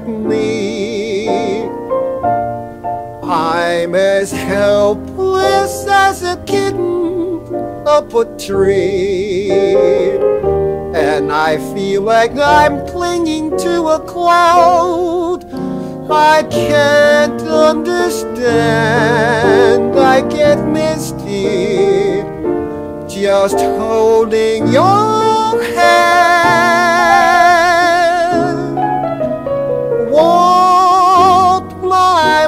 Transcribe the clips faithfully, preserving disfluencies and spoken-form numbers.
me. I'm as helpless as a kitten up a tree, and I feel like I'm clinging to a cloud. I can't understand, I get misty just holding your hand. Walk my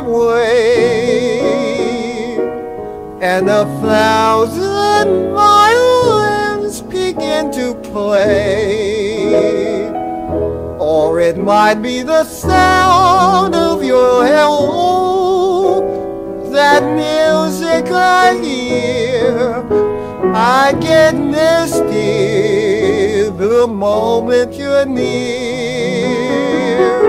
way, and a thousand violins begin to play. Or it might be the sound of your hello, that music I hear. I get misty the moment you're near.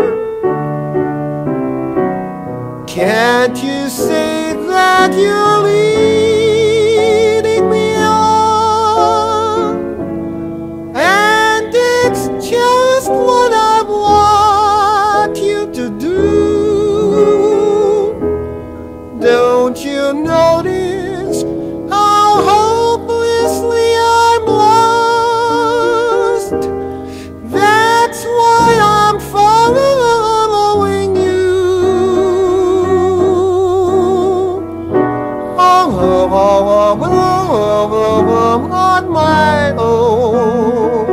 Can't you say that you're leading me on? And it's just what I want you to do. Don't you notice how hopelessly I'm lost? That's why I'm following you. Oh, oh, oh, oh, oh, oh, on my own.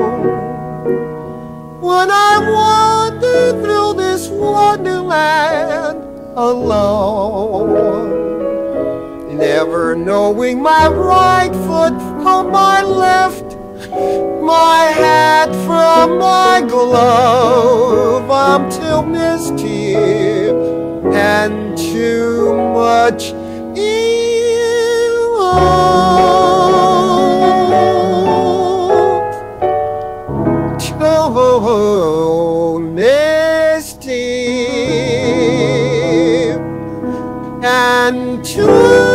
When I wander through this wonderland alone, never knowing my right foot from my left, my hat from my glove. I'm too misty and too much in love. Too misty and too